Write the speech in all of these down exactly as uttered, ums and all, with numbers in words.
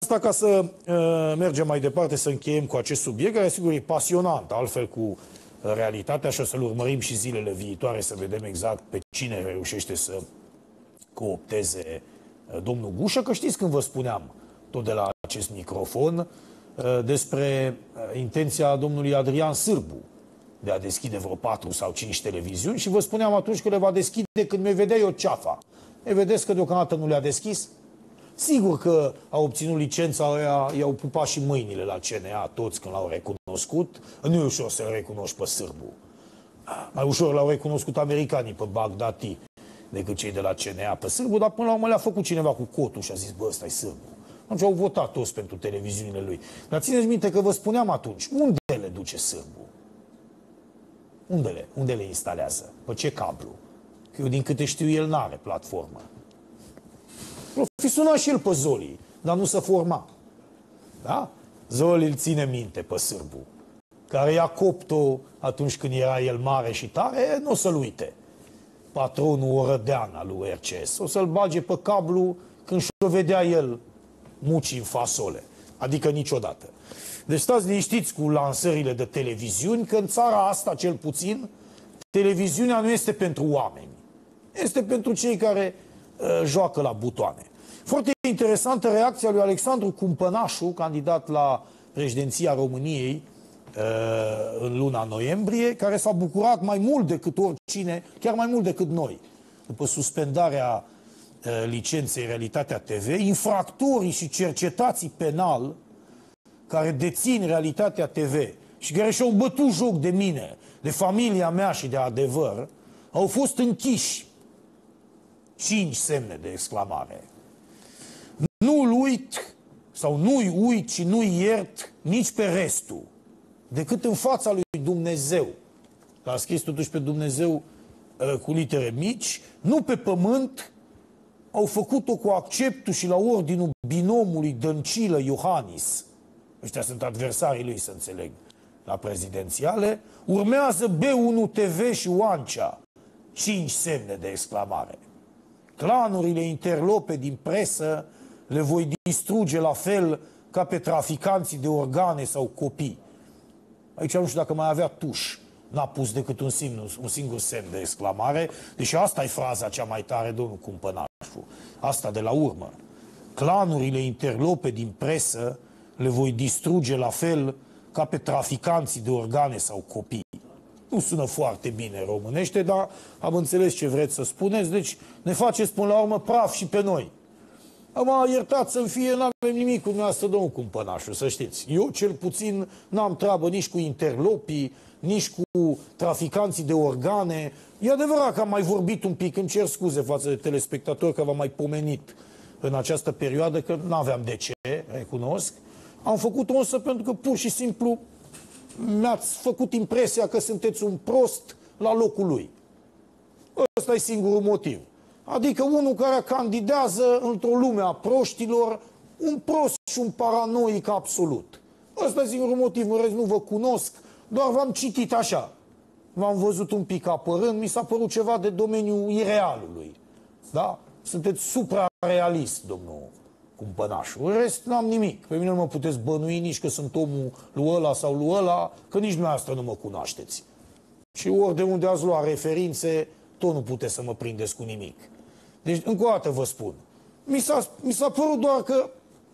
asta ca să uh, mergem mai departe, să încheiem cu acest subiect, care sigur e pasionant, altfel cu uh, realitatea, și o să-l urmărim și zilele viitoare să vedem exact pe cine reușește să coopteze uh, domnul Gușă, că știți când vă spuneam tot de la acest microfon uh, despre uh, intenția domnului Adrian Sârbu de a deschide vreo patru sau cinci televiziuni și vă spuneam atunci că le va deschide când mi vedea eu ceafa. E, vedeți că deocamdată nu le-a deschis? Sigur că au obținut licența aia, i-au pupat și mâinile la C N A toți când l-au recunoscut. Nu e ușor să-l recunoști pe Sârbu. Mai ușor l-au recunoscut americanii pe Baghdati decât cei de la C N A pe Sârbu, dar până la urmă le-a făcut cineva cu cotul și a zis, bă, ăsta-i Sârbu. Atunci au votat toți pentru televiziunile lui. Dar țineți minte că vă spuneam atunci, unde le duce Sârbu? Unde le? Unde le instalează? Pe ce cablu? Că eu, din câte știu, el n-are platformă. O fi sunat și el pe Zoli, dar nu se forma. Da? Zoli îl ține minte pe Sârbu, care i-a copt-o atunci când era el mare și tare, nu o să-l uite. Patronul orădean al lui R C S. O să-l bage pe cablu când și-o vedea el muci în fasole. Adică niciodată. Deci stați liniștiți cu lansările de televiziuni, că în țara asta, cel puțin, televiziunea nu este pentru oameni. Este pentru cei care uh, joacă la butoane. Foarte interesantă reacția lui Alexandru Cumpănașu, candidat la președinția României uh, în luna noiembrie, care s-a bucurat mai mult decât oricine, chiar mai mult decât noi, după suspendarea uh, licenței Realitatea T V, infractorii și cercetații penal care dețin Realitatea T V și care și-au bătut joc de mine, de familia mea și de Adevăr, au fost închiși. Cinci semne de exclamare. Nu-l uit, sau nu-i uit și nu-i iert nici pe restul, decât în fața lui Dumnezeu. L-a scris totuși pe Dumnezeu uh, cu litere mici, nu pe pământ. Au făcut-o cu acceptul și la ordinul binomului Dăncilă Iohannis. Ăștia sunt adversarii lui, să înțeleg, la prezidențiale. Urmează B unu T V și Oancea. Cinci semne de exclamare. Clanurile interlope din presă le voi distruge la fel ca pe traficanții de organe sau copii. Aici nu știu dacă mai avea tuș. N-a pus decât un singur, un singur semn de exclamare. Deși asta e fraza cea mai tare, domnul Cumpănașu. Asta de la urmă. Clanurile interlope din presă le voi distruge la fel ca pe traficanții de organe sau copii. Nu sună foarte bine românește, dar am înțeles ce vreți să spuneți, deci ne faceți până la urmă praf și pe noi. Am iertat să-mi fie, n-avem nimic cu dumneavoastră, domnul Cumpănașu, să știți. Eu, cel puțin, n-am treabă nici cu interlopii, nici cu traficanții de organe. E adevărat că am mai vorbit un pic, îmi cer scuze față de telespectatori că v-am mai pomenit în această perioadă, că n-aveam de ce, recunosc. Am făcut-o însă pentru că pur și simplu mi-ați făcut impresia că sunteți un prost la locul lui. Ăsta e singurul motiv. Adică unul care candidează într-o lume a proștilor, un prost și un paranoic absolut. Ăsta e singurul motiv, în rest nu vă cunosc, doar v-am citit așa. V-am văzut un pic apărând, mi s-a părut ceva de domeniul irealului. Da? Sunteți suprarealist, domnul Cumpănașu. În rest n-am nimic. Pe mine nu mă puteți bănui nici că sunt omul lui ăla sau lui ăla, că nici dumneavoastră nu mă cunoașteți. Și ori de unde ați luat referințe, tot nu puteți să mă prindeți cu nimic. Deci, încă o dată vă spun, mi s-a, mi s-a părut doar că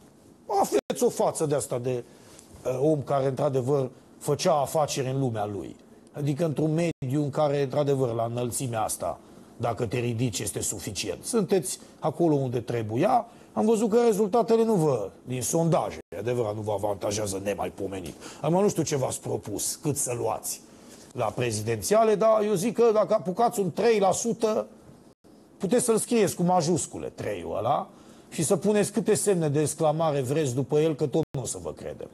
aveți o față de asta de uh, om care, într-adevăr, făcea afaceri în lumea lui. Adică într-un mediu în care, într-adevăr, la înălțimea asta, dacă te ridici, este suficient. Sunteți acolo unde trebuia. Am văzut că rezultatele nu vă, din sondaje, adevărat, nu vă avantajează nemaipomenit. Acum nu știu ce v-ați propus, cât să luați la prezidențiale, dar eu zic că dacă apucați un trei la sută, puteți să-l scrieți cu majuscule, trei-ul ăla, și să puneți câte semne de exclamare vreți după el, că tot nu o să vă credem.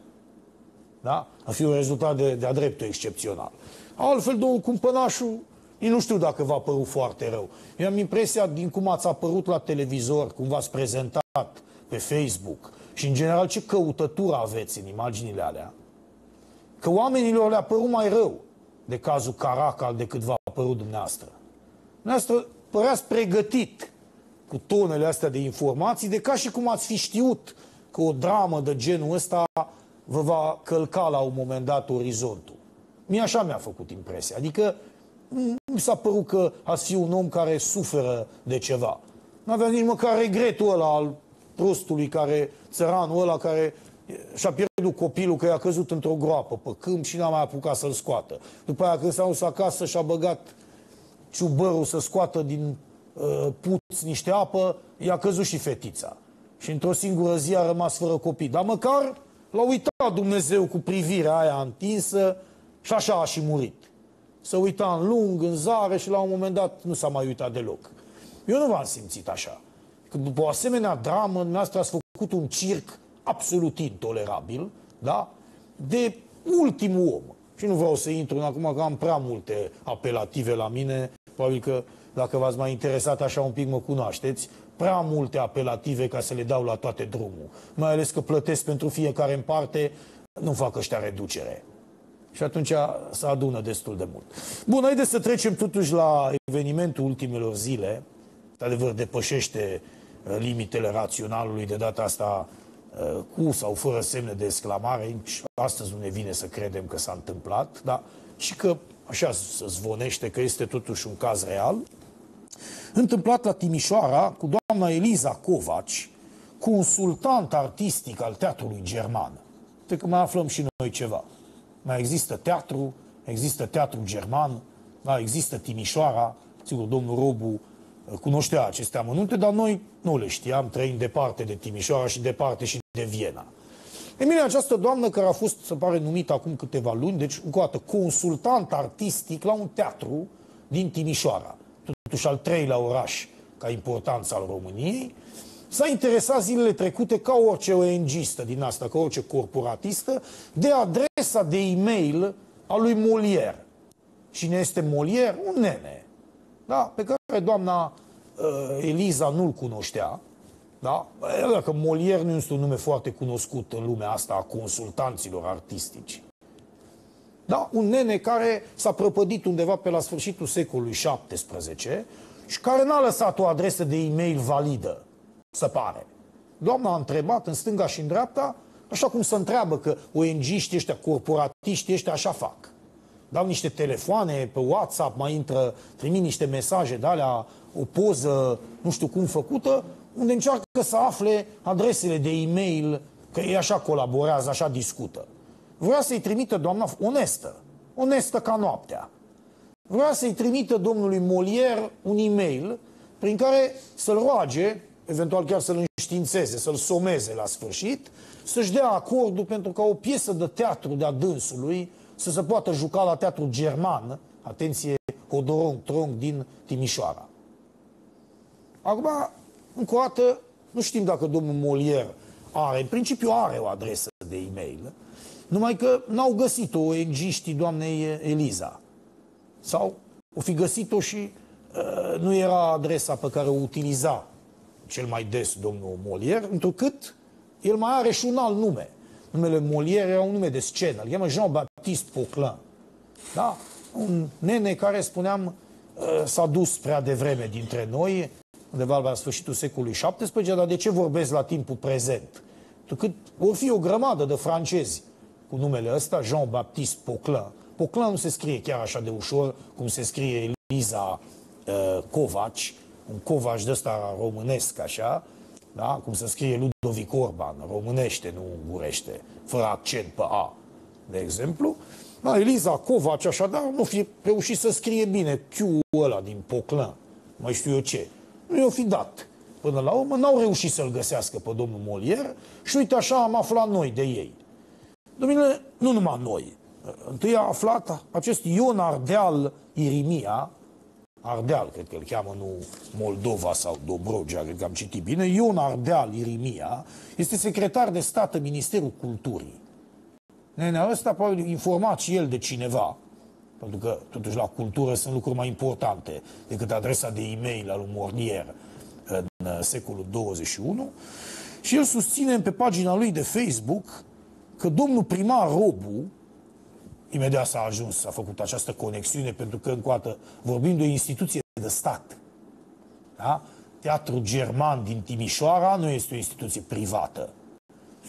Da? A fi un rezultat de, de-a dreptul excepțional. Altfel, domnul Cumpănașu, nu știu dacă v-a părut foarte rău. Eu am impresia, din cum ați apărut la televizor, cum v-ați prezentat pe Facebook și, în general, ce căutătură aveți în imaginile alea, că oamenilor le-a părut mai rău de cazul Caracal decât v-a părut dumneavoastră. Dumneavoastră păreați pregătit cu tonele astea de informații, de ca și cum ați fi știut că o dramă de genul ăsta vă va călca la un moment dat orizontul. Mie așa mi-a făcut impresia. Adică nu mi s-a părut că ați fi un om care suferă de ceva. Nu avea nici măcar regretul ăla al prostului care, țăranul ăla care și-a pierdut copilul că i-a căzut într-o groapă pe câmp și n-a mai apucat să-l scoată. După aia când s-a dus acasă și-a băgat ciubărul să scoată din uh, puț niște apă, i-a căzut și fetița. Și într-o singură zi a rămas fără copii. Dar măcar l-a uitat Dumnezeu cu privirea aia întinsă și așa a și murit. Se uita în lung, în zare și la un moment dat nu s-a mai uitat deloc. Eu nu v-am simțit așa. Că după o asemenea dramă, dumneavoastră ați făcut un circ absolut intolerabil, da? De ultimul om. Și nu vreau să intru în acum, că am prea multe apelative la mine. Probabil că dacă v-ați mai interesat așa un pic mă cunoașteți. Prea multe apelative ca să le dau la toate drumul. Mai ales că plătesc pentru fiecare în parte, nu fac ăștia reducere. Și atunci se adună destul de mult. Bun, haideți să trecem totuși la evenimentul ultimelor zile. De adevăr, depășește limitele raționalului de data asta cu sau fără semne de exclamare. Astăzi nu ne vine să credem că s-a întâmplat, dar și că așa se zvonește că este totuși un caz real. Întâmplat la Timișoara cu doamna Eliza Covaci, consultant artistic al teatrului german. Cred că mai aflăm și noi ceva. Mai există teatru, există teatru german, da, există Timișoara. Sigur, domnul Robu cunoștea aceste amănunte, dar noi nu le știam, trăind departe de Timișoara și departe și de Viena. E bine, această doamnă care a fost, se pare, numită acum câteva luni, deci, încă o dată, consultant artistic la un teatru din Timișoara, totuși al treilea oraș ca importanță al României, s-a interesat zilele trecute, ca orice O N G-istă din asta, ca orice corporatistă, de adresa de e-mail a lui Molière. Cine este Molière? Un nene, da? Pe care doamna uh, Eliza nu-l cunoștea. Da? Dacă Molière nu este un nume foarte cunoscut în lumea asta a consultanților artistici. Da? Un nene care s-a prăpădit undeva pe la sfârșitul secolului șaptesprezece și care n-a lăsat o adresă de e-mail validă, se pare. Doamna a întrebat în stânga și în dreapta, așa cum se întreabă că O N G-știi ăștia, corporatiștii ăștia așa fac. Dau niște telefoane pe WhatsApp, mai intră, trimit niște mesaje de alea, o poză, nu știu cum făcută, unde încearcă să afle adresele de e-mail, că ei așa colaborează, așa discută. Vrea să-i trimită doamna onestă, onestă ca noaptea. Vrea să-i trimită domnului Molière un e-mail prin care să-l roage, eventual chiar să-l înștiințeze, să-l someze la sfârșit, să-și dea acordul pentru ca o piesă de teatru de-a dânsului să se poată juca la teatru german, atenție, Hodorong Trong din Timișoara. Acum, încă o dată, nu știm dacă domnul Molière are, în principiu are o adresă de e-mail, numai că n-au găsit-o O N G-știi doamnei Eliza. Sau o fi găsit-o și uh, nu era adresa pe care o utiliza cel mai des domnul Molière, întrucât el mai are și un alt nume. Numele Molière era un nume de scenă, îl cheamă Jean-Baptiste Poquelin. Da? Un nene care, spuneam, uh, s-a dus prea devreme dintre noi, undeva la sfârșitul secolului șaptesprezece, dar de ce vorbesc la timpul prezent? Pentru că vor fi o grămadă de francezi cu numele ăsta, Jean-Baptiste Poquelin. Poquelin nu se scrie chiar așa de ușor cum se scrie Eliza uh, Covaci, un Covaci de ăsta românesc, așa, da? Cum se scrie Ludovic Orban, românește, nu ungurește, fără accent pe A, de exemplu. Da, Eliza Covaci, așadar, nu fi reușit să scrie bine Q-ul ăla din Poquelin, mai știu eu ce. Nu i-o fi dat. Până la urmă, n-au reușit să-l găsească pe domnul Molière și uite așa am aflat noi de ei. Domnule, nu numai noi. Întâi a aflat acest Ion Ardeal Irimia, Ardeal, cred că îl cheamă, nu Moldova sau Dobrogea, cred că am citit bine, Ion Ardeal Irimia este secretar de stat în Ministerul Culturii. Nenea ăsta probabil informat și el de cineva, pentru că totuși la cultură sunt lucruri mai importante decât adresa de e-mail al lui Molière în secolul douăzeci și unu, și el susține pe pagina lui de Facebook că domnul primar Robu, imediat s-a ajuns, s-a făcut această conexiune, pentru că, încă o dată, vorbim de o instituție de stat. Da? Teatrul German din Timișoara nu este o instituție privată.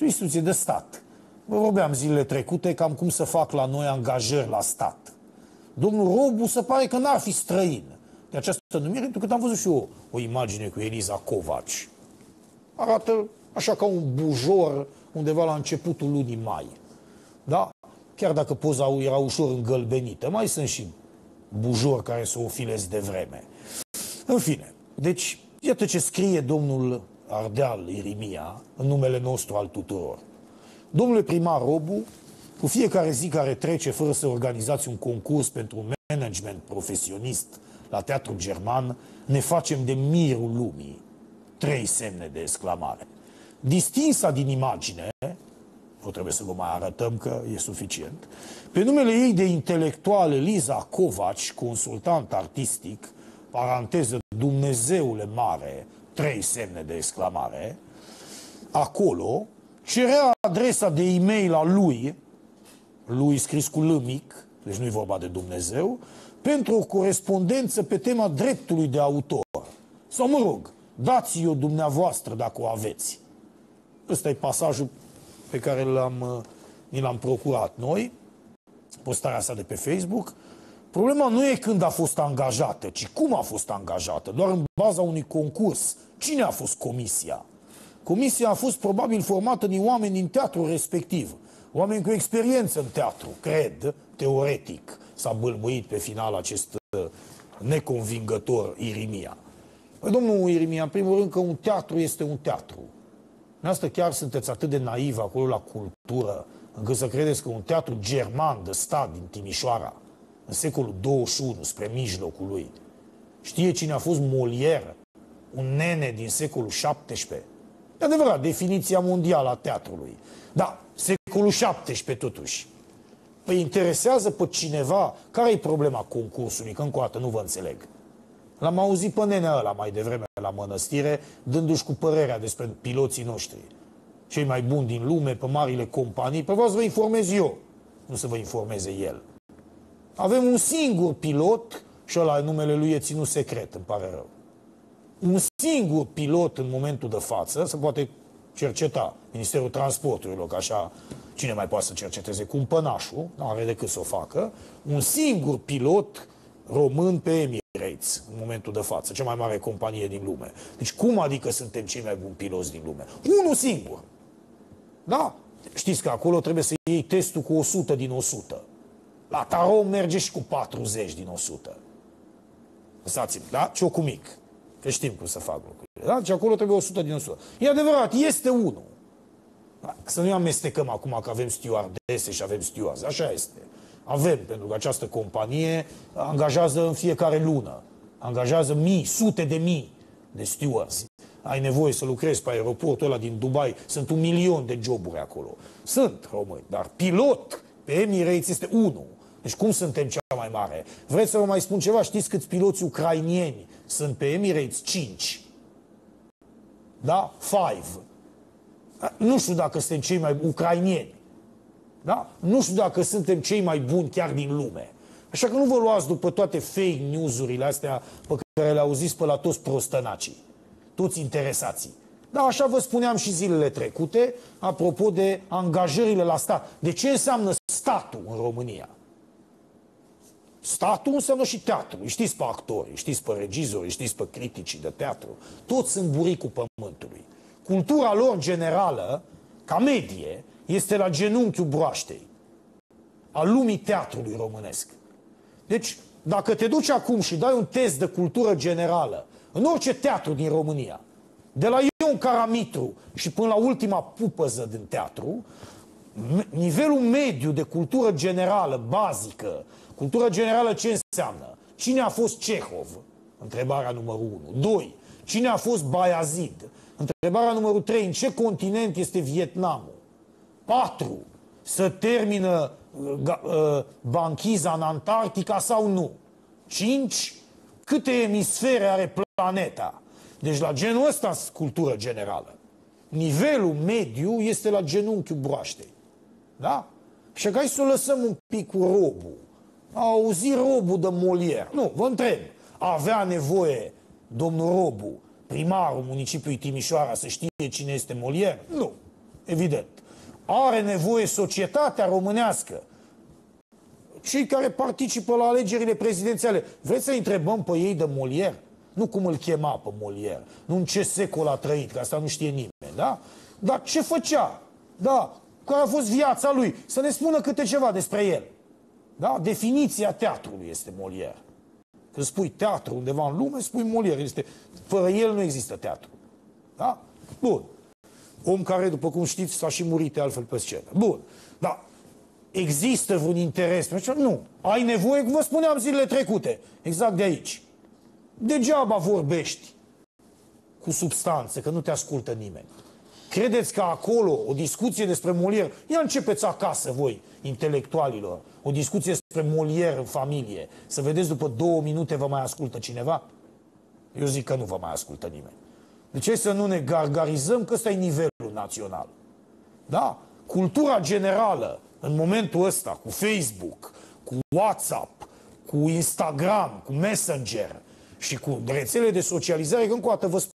Este o instituție de stat. Vă vorbeam zilele trecute cam cum să fac la noi angajări la stat. Domnul Robu se pare că n-ar fi străin de această numire, pentru că am văzut și eu o imagine cu Eliza Covaci. Arată așa ca un bujor undeva la începutul lunii mai. Da? Chiar dacă poza era ușor îngălbenită, mai sunt și bujori care să o filez de vreme. În fine, deci, iată ce scrie domnul Ardeal Irimia în numele nostru al tuturor. Domnule primar Robu, cu fiecare zi care trece fără să organizați un concurs pentru un management profesionist la Teatrul German, ne facem de mirul lumii. Trei semne de exclamare. Distinsa din imagine, nu trebuie să vă mai arătăm că e suficient, pe numele ei de intelectual Eliza Covaci, consultant artistic, paranteză Dumnezeule mare, trei semne de exclamare, acolo cerea adresa de e-mail a lui, lui scris cu L mic, deci nu e vorba de Dumnezeu, pentru o corespondență pe tema dreptului de autor. Sau mă rog, dați-o dumneavoastră dacă o aveți. Ăsta e pasajul pe care l-am, ni l-am procurat noi, postarea sa de pe Facebook. Problema nu e când a fost angajată, ci cum a fost angajată, doar în baza unui concurs. Cine a fost comisia? Comisia a fost probabil formată din oameni din teatrul respectiv, oameni cu experiență în teatru, cred, teoretic. S-a bâlbâit pe final acest neconvingător Irimia. Domnul Irimia, în primul rând că un teatru este un teatru. Asta chiar sunteți atât de naivi acolo la cultură, încât să credeți că un teatru german de stat din Timișoara, în secolul douăzeci și unu, spre mijlocul lui, știe cine a fost Molière, un nene din secolul șaptesprezece. E adevărat, definiția mondială a teatrului. Da, secolul șaptesprezece totuși. Păi interesează pe cineva care e problema concursului, că încă o dată nu vă înțeleg. L-am auzit pe nenea ăla mai devreme la mănăstire, dându-și cu părerea despre piloții noștri. Cei mai buni din lume, pe marile companii, pe vreau să vă informez eu, nu să vă informeze el. Avem un singur pilot și ăla numele lui e ținut secret, îmi pare rău. Un singur pilot în momentul de față, se poate cerceta Ministerul Transporturilor, că așa cine mai poate să cerceteze, cumpănașul, nu are decât să o facă, un singur pilot român pe Emirates în momentul de față, cea mai mare companie din lume. Deci cum adică suntem cei mai buni piloți din lume? Unul singur. Da? Știți că acolo trebuie să iei testul cu o sută din o sută. La Tarom merge și cu patruzeci din o sută. Lăsați-mi, da? Ciocul mic. Că știm cum să fac lucrurile. Da? Deci acolo trebuie o sută din o sută. E adevărat, este unul. Da? Să nu amestecăm acum că avem stewardese și avem stewards. Așa este. Avem, pentru că această companie angajează în fiecare lună. Angajează mii, sute de mii de stewards. Ai nevoie să lucrezi pe aeroportul ăla din Dubai. Sunt un milion de joburi acolo. Sunt români, dar pilot pe Emirates este unul. Deci cum suntem cea mai mare? Vreți să vă mai spun ceva? Știți câți piloți ucrainieni sunt pe Emirates? Cinci. Da? Five. Nu știu dacă suntem cei mai ucrainieni. Da? Nu știu dacă suntem cei mai buni chiar din lume. Așa că nu vă luați după toate fake news-urile astea pe care le auziți pe la toți prostănacii. Toți interesații. Da, așa vă spuneam și zilele trecute, apropo de angajările la stat. De ce înseamnă statul în România? Statul înseamnă și teatru. Știți pe actori, știți pe regizori, știți pe criticii de teatru. Toți sunt buricul pământului. Cultura lor generală, ca medie, este la genunchiul broaștei. A lumii teatrului românesc. Deci, dacă te duci acum și dai un test de cultură generală în orice teatru din România, de la Ion Caramitru și până la ultima pupăză din teatru, nivelul mediu de cultură generală, bazică, cultură generală ce înseamnă? Cine a fost Cehov? Întrebarea numărul unu. Doi. Cine a fost Bayazid? Întrebarea numărul trei. În ce continent este Vietnamul? Patru. Să termină uh, banchiza în Antarctica sau nu? Cinci. Câte emisfere are planeta? Deci la genul ăsta cultură generală. Nivelul mediu este la genunchiul broaștei. Da? Și că hai să o lăsăm un pic cu Robu. A auzit Robu de Molière. Nu, vă întreb. Avea nevoie domnul Robu, primarul municipiului Timișoara, să știe cine este Molière? Nu. evident. Are nevoie societatea românească, cei care participă la alegerile prezidențiale. Vreți să întrebăm pe ei de Molière? Nu cum îl chema pe Molière, nu în ce secol a trăit, că asta nu știe nimeni, da? Dar ce făcea? Da, care a fost viața lui? Să ne spună câte ceva despre el. Da? Definiția teatrului este Molière. Când spui teatru undeva în lume, spui Molière. Este... Fără el nu există teatru. Da? Bun. Om care, după cum știți, s-a și murit altfel pe scenă. Bun. Dar există vreun interes? Nu. Ai nevoie, cum vă spuneam zilele trecute, exact de aici. Degeaba vorbești cu substanță, că nu te ascultă nimeni. Credeți că acolo o discuție despre Molière, ia începeți acasă voi, intelectualilor, o discuție despre Molière în familie, să vedeți după două minute vă mai ascultă cineva? Eu zic că nu vă mai ascultă nimeni. De ce să nu ne gargarizăm că ăsta e nivelul național? Da? Cultura generală, în momentul ăsta, cu Facebook, cu WhatsApp, cu Instagram, cu Messenger și cu rețele de socializare, că încă o dată vă